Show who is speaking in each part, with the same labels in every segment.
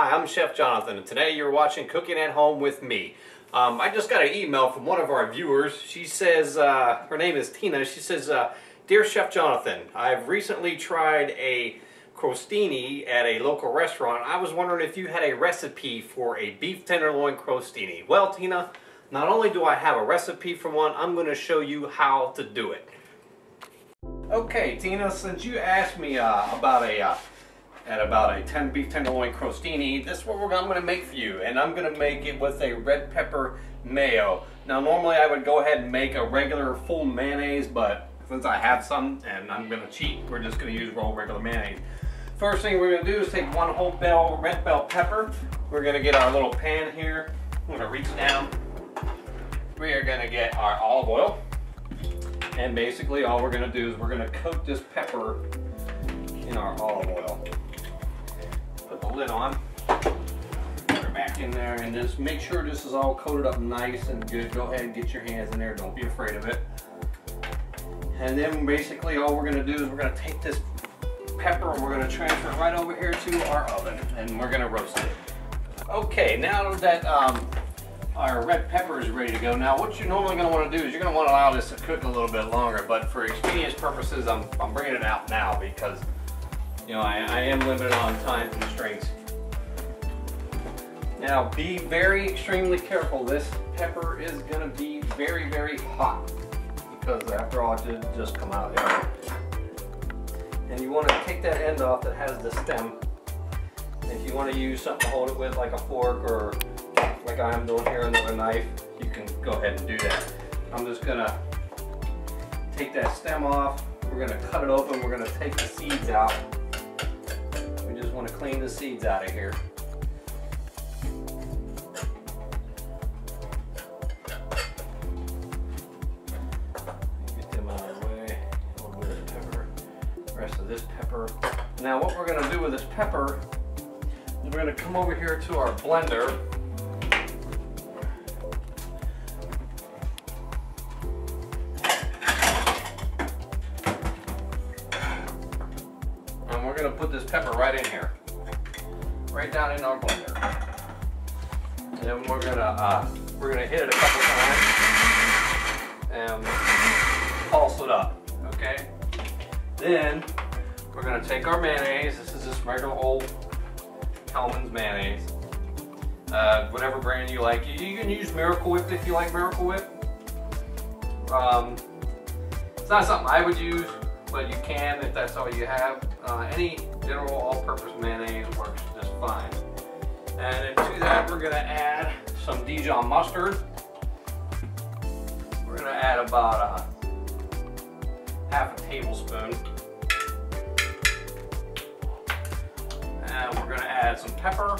Speaker 1: Hi, I'm Chef Jonathan, and today you're watching Cooking at Home with me. I just got an email from one of our viewers. She says, her name is Tina. She says, Dear Chef Jonathan, I've recently tried a crostini at a local restaurant. I was wondering if you had a recipe for a beef tenderloin crostini. Well, Tina, not only do I have a recipe for one, I'm going to show you how to do it. Okay, Tina, since you asked me about a 10 beef tenderloin crostini, this is what I'm going to make for you, and I'm going to make it with a red pepper mayo. Now, normally I would go ahead and make a regular full mayonnaise, but since I have some and I'm going to cheat, we're just going to use regular mayonnaise. First thing we're going to do is take one whole red bell pepper. We're going to get our little pan here. I'm going to reach down. We are going to get our olive oil. And basically all we're going to do is we're going to coat this pepper in our olive oil. Put the lid on. Put her back in there and just make sure this is all coated up nice and good. Go ahead and get your hands in there. Don't be afraid of it. And then basically all we're going to do is we're going to take this pepper and we're going to transfer it right over here to our oven and we're going to roast it. Okay, now that our red pepper is ready to go. Now what you're normally going to want to do is you're going to want to allow this to cook a little bit longer, but for expedience purposes I'm bringing it out now because I am limited on time constraints. Now be very extremely careful. This pepper is going to be very, very hot because after all it did just come out of the oven. And you want to take that end off that has the stem. If you want to use something to hold it with like a fork or like I'm doing here, another knife, you can go ahead and do that. I'm just going to take that stem off. We're going to cut it open. We're going to take the seeds out. We just want to clean the seeds out of here. Get them out of the way. A little bit of pepper. The rest of this pepper. Now what we're going to do with this pepper is we're going to come over here to our blender. And we're going to put this pepper right in here. Right down in our blender. And then we're gonna hit it a couple times and pulse it up. Okay? Then we're gonna take our mayonnaise. This is just regular old Hellmann's mayonnaise. Whatever brand you like. You can use Miracle Whip if you like Miracle Whip. It's not something I would use, but you can if that's all you have. Any general all-purpose mayonnaise works just fine. And to that we're going to add some Dijon mustard. We're going to add about half a tablespoon. And we're going to add some pepper.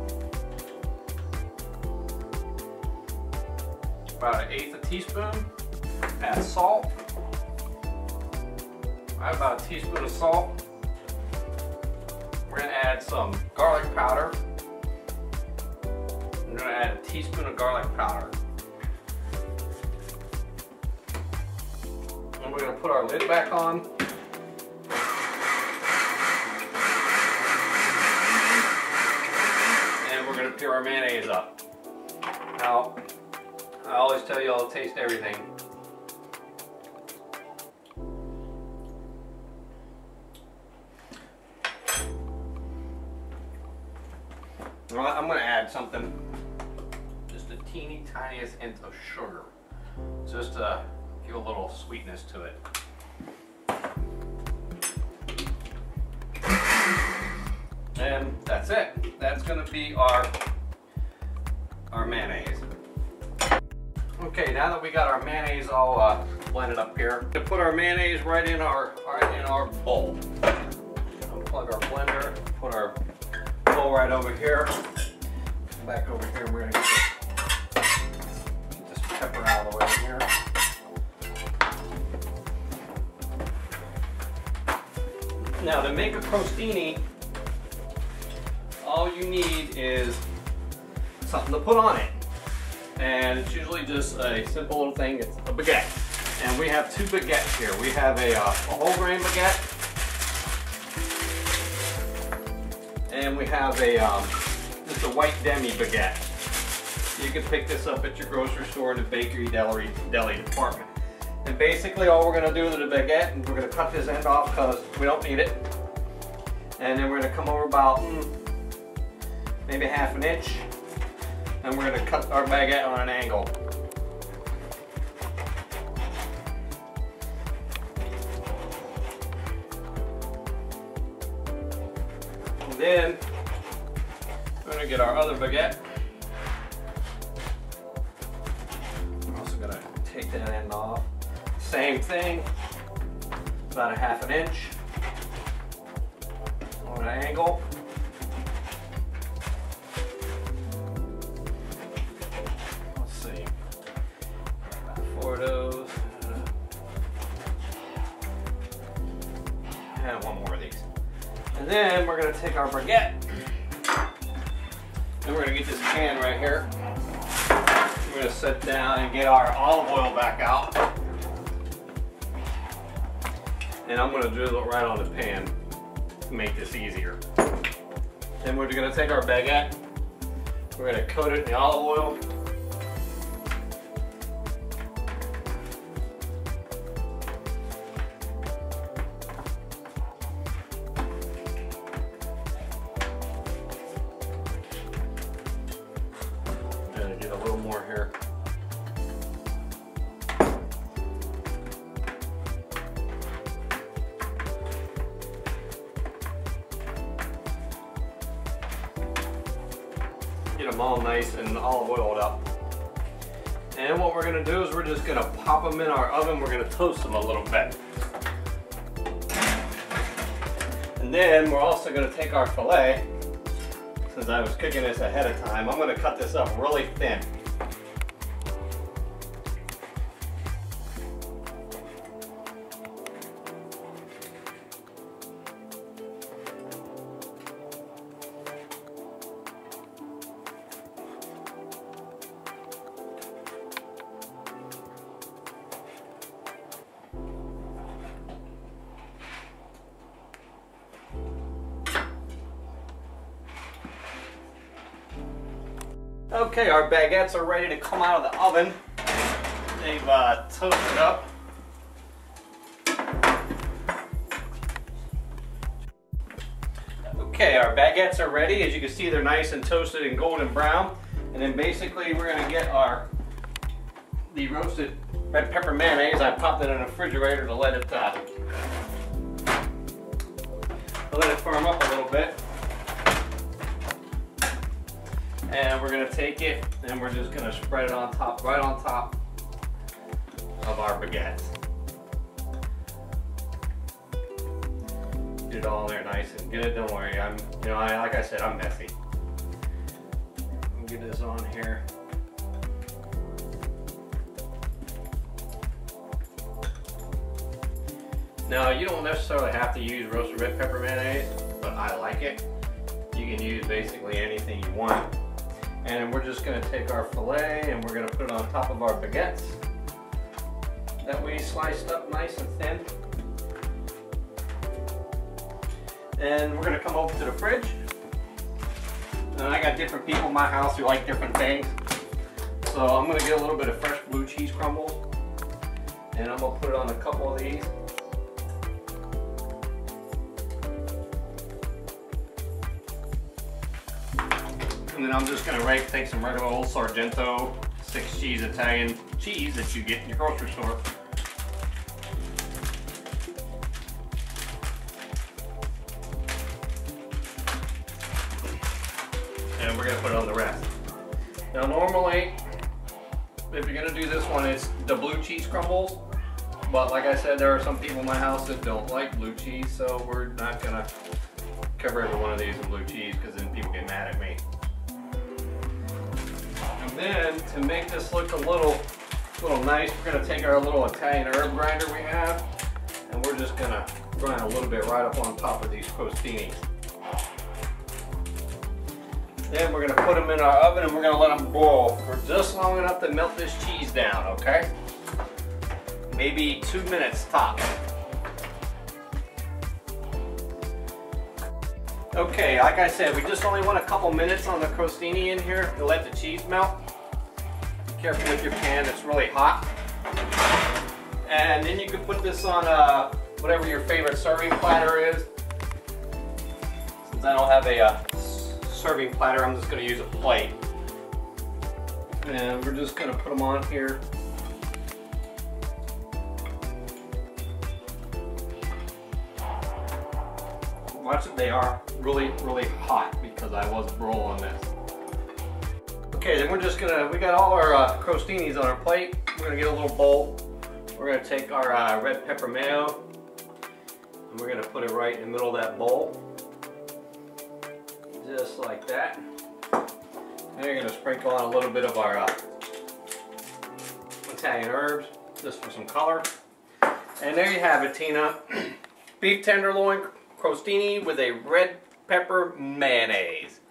Speaker 1: About 1/8 teaspoon. Add salt. Add about a teaspoon of salt. We're going to add some garlic powder. I'm going to add a teaspoon of garlic powder. And we're going to put our lid back on. And we're going to pour our mayonnaise up. Now, I always tell you I'll taste everything. Well, I'm going to add something, just the teeny tiniest hint of sugar, just to give a little sweetness to it. And that's it. That's going to be our mayonnaise. Okay, now that we got our mayonnaise all blended up here, to put our mayonnaise right in our bowl. Unplug our blender, put our bowl right over here. Come back over here. We're going to get this pepper out of the way here. Now to make a crostini, all you need is something to put on it. And it's usually just a simple little thing. It's a baguette. And we have two baguettes here. We have a whole grain baguette. And we have a It's a white demi baguette. You can pick this up at your grocery store in the bakery deli department. And basically all we're going to do to the baguette, and we're going to cut this end off because we don't need it. And then we're going to come over about maybe ½ an inch, and we're going to cut our baguette on an angle. And then we're going to get our other baguette. We're also going to take that end off. Same thing, about ½ an inch on an angle. Let's see, about 4 of those, and 1 more of these. And then we're going to take our baguette, and we're going to get this pan right here. We're going to sit down and get our olive oil back out. And I'm going to drizzle it right on the pan to make this easier. Then we're going to take our baguette, we're going to coat it in the olive oil. And get a little more here. Get them all nice and olive oiled up. And what we're going to do is we're just going to pop them in our oven. We're going to toast them a little bit. And then we're also going to take our filet. Since I was cooking this ahead of time, I'm going to cut this up really thin. Okay, our baguettes are ready to come out of the oven. They've toasted up. Okay, our baguettes are ready. As you can see, they're nice and toasted and golden brown. And then basically we're going to get the roasted red pepper mayonnaise. I popped it in the refrigerator to let it firm up a little bit. And we're going to take it and we're just going to spread it on top, right on top of our baguettes. Get it all in there nice and good. Don't worry, like I said, I'm messy. Get this on here. Now, you don't necessarily have to use roasted red pepper mayonnaise, but I like it. You can use basically anything you want. And we're just going to take our filet and we're going to put it on top of our baguettes that we sliced up nice and thin. And we're going to come over to the fridge. And I got different people in my house who like different things. So I'm going to get a little bit of fresh blue cheese crumbles. And I'm going to put it on a couple of these. And then I'm just going to take some regular old Sargento 6 cheese Italian cheese that you get in your grocery store. And we're going to put it on the rest. Now normally, if you're going to do this one, it's the blue cheese crumbles. But like I said, there are some people in my house that don't like blue cheese, so we're not going to cover every one of these in blue cheese because then people get mad at me. Then, to make this look a little nice, we're going to take our little Italian herb grinder we have, and we're just going to grind a little bit right up on top of these crostinis. Then we're going to put them in our oven and we're going to let them boil for just long enough to melt this cheese down, okay? Maybe 2 minutes tops. Okay, like I said, we just only want a couple minutes on the crostini in here to let the cheese melt. Be careful with your pan, it's really hot. And then you can put this on whatever your favorite serving platter is. Since I don't have a serving platter, I'm just going to use a plate. And we're just going to put them on here. Watch it, they are really, really hot because I was broiling this. Okay, then we're just gonna, we got all our crostinis on our plate. We're gonna get a little bowl. We're gonna take our red pepper mayo and we're gonna put it right in the middle of that bowl. Just like that. And you're gonna sprinkle on a little bit of our Italian herbs, just for some color. And there you have it, Tina. Beef tenderloin crostini with a red pepper mayonnaise.